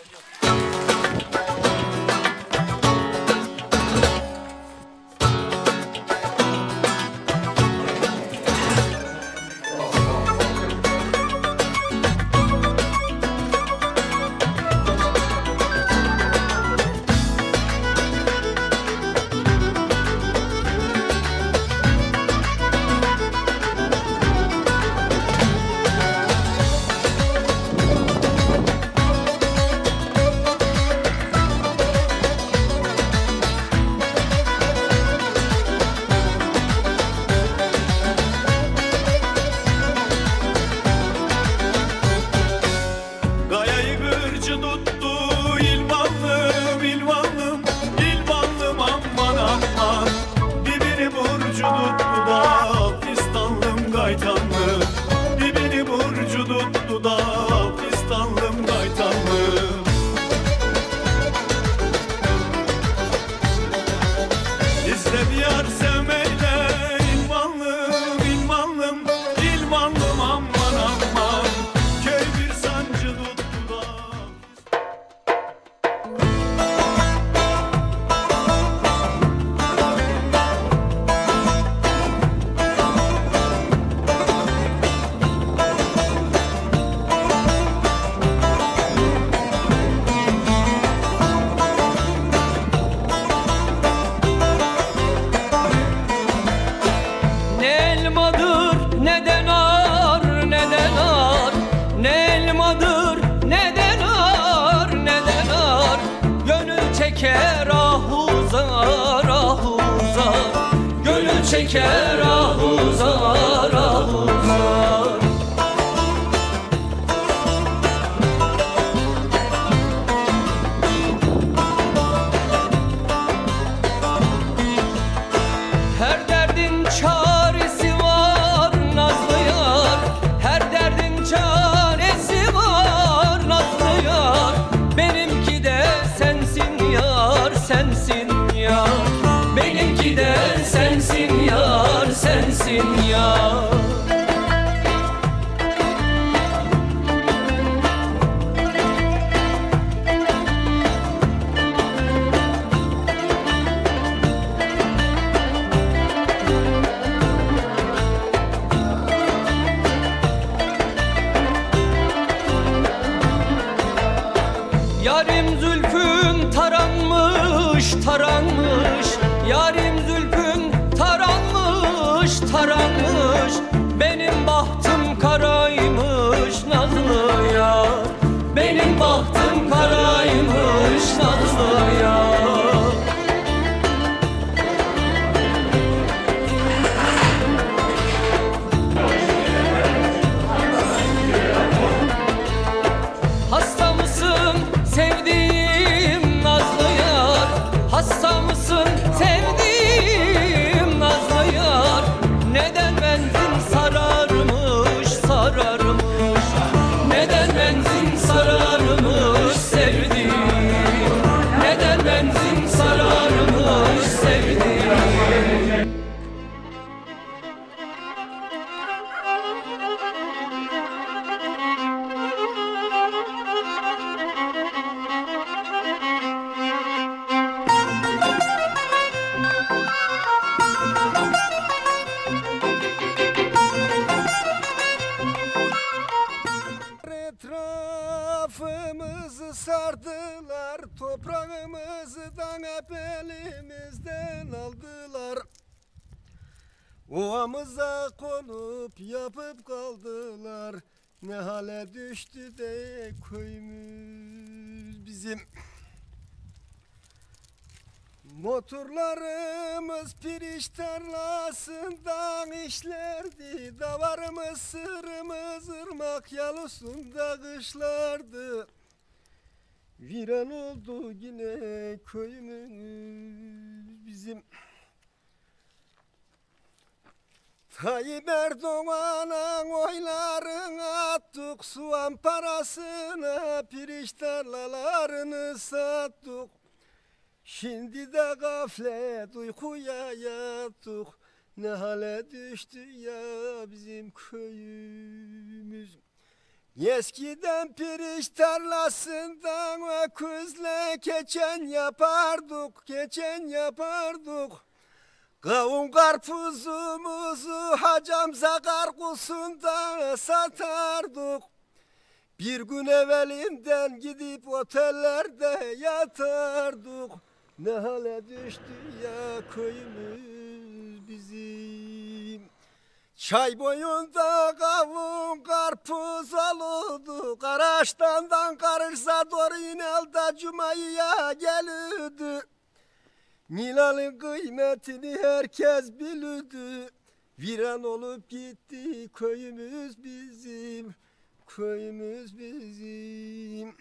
Çeker ahuzar ahuzar. Her derdin çaresi var nazlı yar, her derdin çaresi var nazlı yar. Benimki de sensin yar, sensin yar. Benimki de sensin yar, sensin yar. Yarim zülfün taranmış, taranmış. Yarim zülfün taranmış, taranmış. Benim bahtım karaymış nazlı yar. Benim bahtım karaymış nazlı yar. Hasta mısın sevdiğim nazlı yar? Hasta mısın sevdiğim nazlı yar? Neden benzin sararmış, sararmış? Neden benzin sararmış sevdiğim? Neden benzin sararmış sevdiğim? Etrafımızı sardılar, toprağımızdan hep elimizden aldılar. Ovamıza konup yapıp kaldılar. Ne hale düştü de köyümüz bizim. Motorlarımız pirinç tarlasından işlerdi. Davarımız, sırımız ırmak yalusunda kışlardı. Viran oldu yine köyümüz bizim. Tayyip Erdoğan'ın oylarını attık, soğan parasına pirinç tarlalarını sattık. Şimdi de gaflet uykuya yattık, ne hale düştü ya bizim köyümüz. Eskiden pirinç tarlasından kuzle keçen yapardık, keçen yapardık. Kavun karpuzumuzu hacamza karkusunda satardık. Bir gün evvelinden gidip otellerde yatardık. Ne hale düştü ya köyümüz bizim. Çay boyunda kavun karpuz olurdu. Karaştandan karırsa doğru inelda Cuma'ya gelirdi. Nilal'ın kıymetini herkes bilirdi. Viran olup gitti köyümüz bizim. Köyümüz bizim.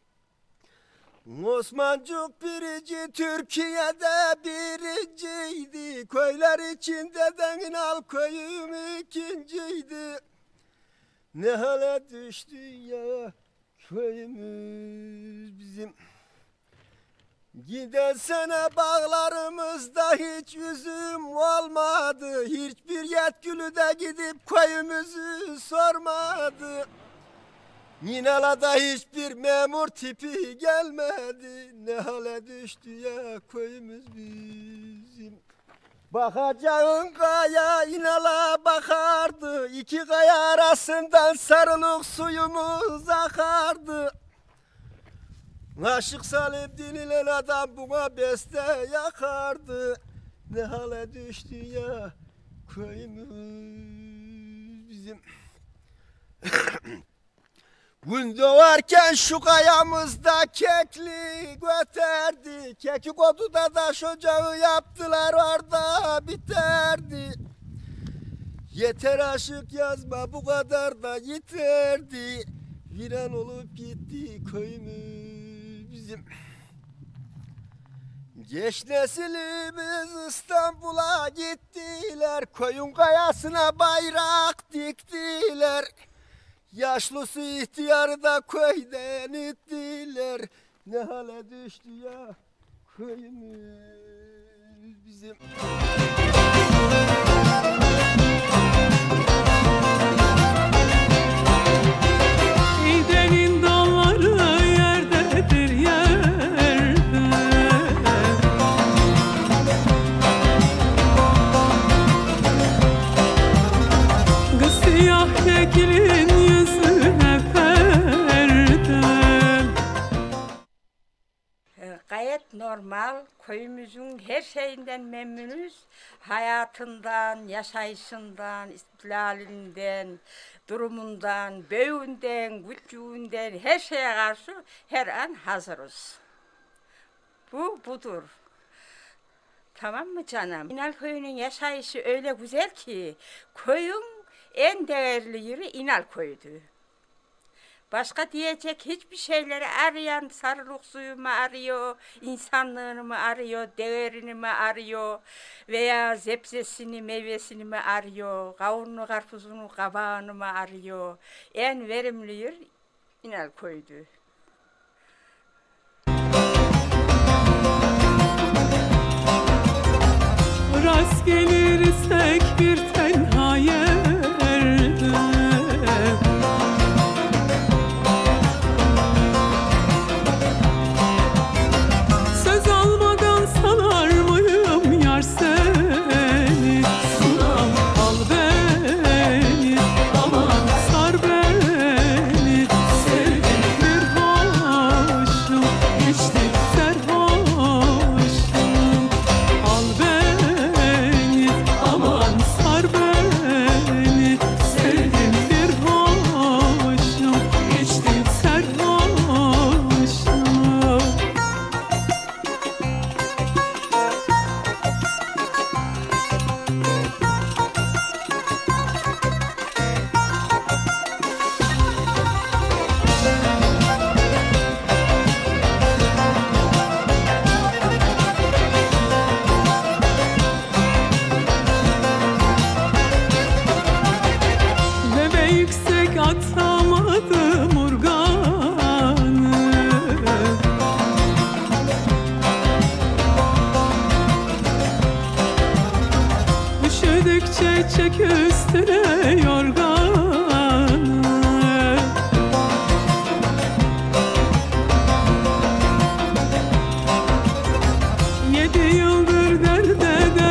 Osmancık birinci, Türkiye'de birinciydi. Köyler içinde de İnal köyüm ikinciydi. Ne hale düştü ya köyümüz bizim. Giden sene bağlarımızda hiç üzüm olmadı. Hiçbir yetkili de gidip köyümüzü sormadı. Ninala'da hiçbir memur tipi gelmedi. Ne hale düştü ya köyümüz bizim. Bakacağın kaya İnal'a bakardı. İki kaya arasından sarılık suyumuz akardı. Aşık Salim denilen adam buna beste yakardı. Ne hale düştü ya köyümüz bizim. Gün doğarken şu kayamızda kekli göterdi. Kekik oduda taş ocağı yaptılar orada biterdi. Yeter aşık yazma bu kadar da yeterdi. Viran olup gitti köyümüz bizim. Geç nesilimiz İstanbul'a gittiler. Koyun kayasına bayrak diktiler. Yaşlısı ihtiyarı da köyden ittiler. Ne hale düştü ya köyümüz bizim. Gidenin dalları yerdedir yerde. Kız siyah kekilin yüzüne perde. Gayet normal, köyümüzün her şeyinden memnunuz. Hayatından, yaşayışından, istilalinden, durumundan, büyüğünden, küçüğünden her şeye karşı her an hazırız. Budur. Tamam mı canım? İnal köyünün yaşayışı öyle güzel ki köyün en değerli yeri İnal köyüdür. Başka diyecek hiçbir şeyleri arayan sarılık suyumu arıyor, insanlığını mı arıyor, değerini mi arıyor veya zebzesini, meyvesini mi arıyor, kavunlu, karpuzunu, kabağını mı arıyor. En verimli yer İnal köyüdür. Rast gelirsek bir tenha yerde. Söz almadan salar mıyım yar seni? Sunam al beni, aman sar beni. Sevdim bir yıldır derde